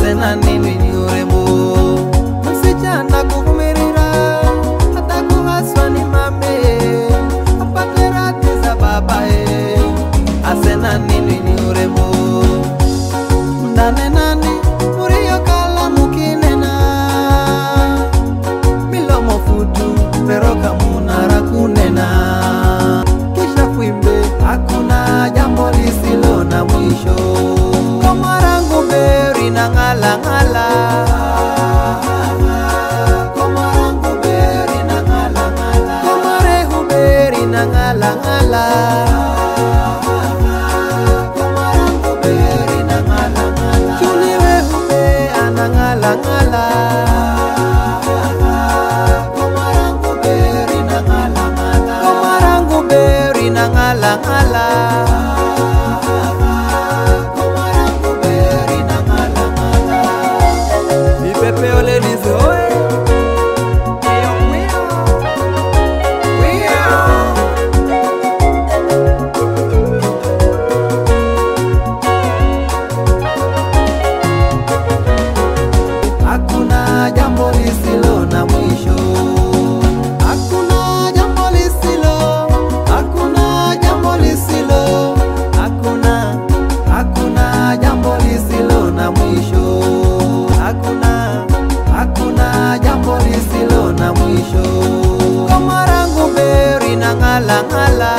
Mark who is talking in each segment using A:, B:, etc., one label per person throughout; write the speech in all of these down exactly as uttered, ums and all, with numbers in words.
A: asena nini ni urembo. Msichana kuvumirira hata kuhaswa ni mame, apate radhi za babae, asena nini ni urembo. Ndane nani muriyo kala mukinena, milomo futu pero kamunara kunena. Kisha fuimbe hakuna jambo lisilo na mwisho. Komarangu beri na ngala ngala, komarangu beri na ngala ngala, komarehu beri na ngala ngala, komarangu beri na ngala ngala, chuliwehu be ana ngala ngala, komarangu beri na ngala ngala, komarangu beri na ngala ngala. Pepe ladies, oi. Hakuna jambo lisilo na mwisho. Hakuna jambo lisilo. Hakuna jambo lisilo. Hakuna, hakuna jambo lisilo na mwisho. Hakuna, hakuna jambo lisilo na mwisho. Komarangu beri na ngala ngala,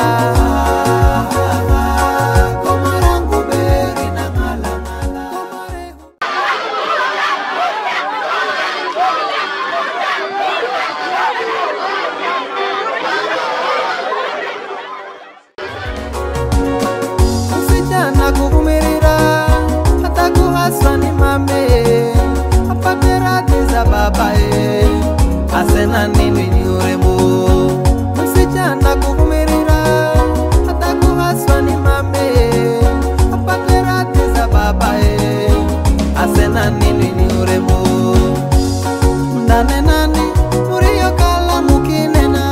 A: komarangu beri na ngala ngala. Msichana kuvumirira hata kuhaswa ni mame, apate radhi za babae, asena nini ni urembo. Msichana kuvumirira hata kuhaswa ni mame, apate radhi za babae, asena nini ni urembo. Ndane nani muriyo kala mukinena,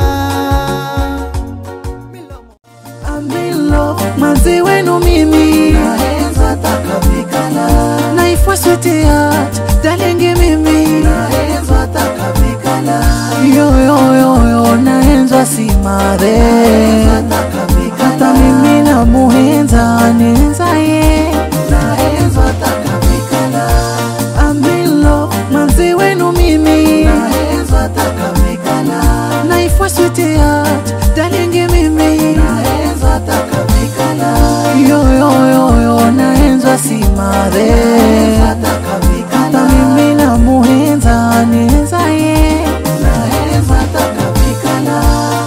A: milomo
B: Amilo manzi wenu mimi
A: naenza takavikana,
B: naifwa switi hat dalingi mimi
A: naenza takavikana,
B: yo yo yo yo naenza simare, hata mimi na muhenza nenza ye,
A: naenza takavikana,
B: Amilo manzi wenu mimi
A: naenza takavikana,
B: naifwa switi hat dalingi mimi
A: naenza takavikana,
B: yo yo yo yo naenza simare, hata mimi na muhenza nenza ye,
A: naenza takavikana.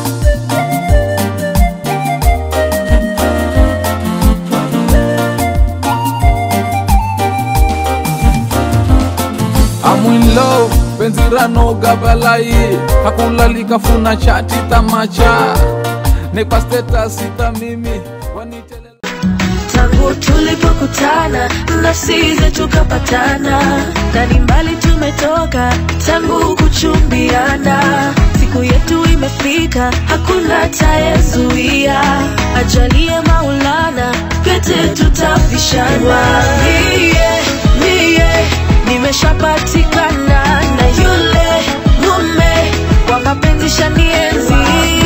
C: I'm in love, benzira no gabalai, hakulali kafuna chati tamacha, nepa status sita mimi, wanitele.
D: Tangu tulipokutana, nafsi zetu kapatana, na ni mbali tumetoka, tangu kuchumbiana. Siku yetu imefika, hakuna tayezuia, ajalie Maulana, pete tutavishana. Mie, mie, nimeshapatikana na yule mume, kwa mapenzi shanienzi.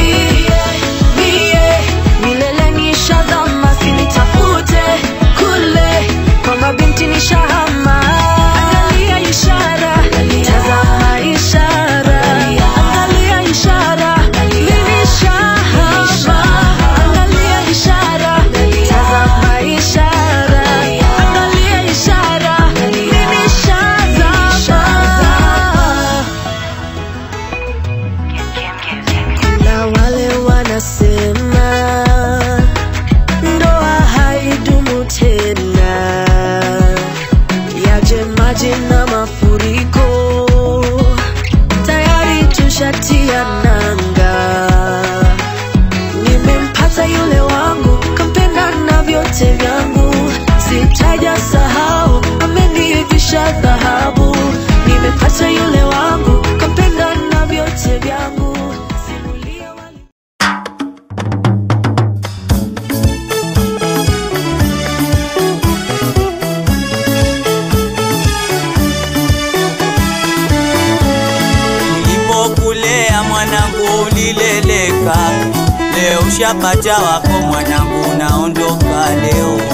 D: Mie, milele nishazama, sinitafute kule, kwa mabinti nishahama. Angalia ishara, tazama ishara, angalia ishara, mimi nishahama. Angalia ishara, tazama ishara, angalia ishara, mimi nishazama. Na wale wanasema ndoa haidumu tena, yaje maji na mafuriko, tayari tushatia nanga. Nimempata yule wangu, kampenda na vyote vyangu, sitaja sahau, amenivisha dhahabu. Nimempata yule wangu, kampenda na vyote vyangu.
E: ulikulea mwanangu ulileleka, leo ushapata wako mwanangu unaondoka leo.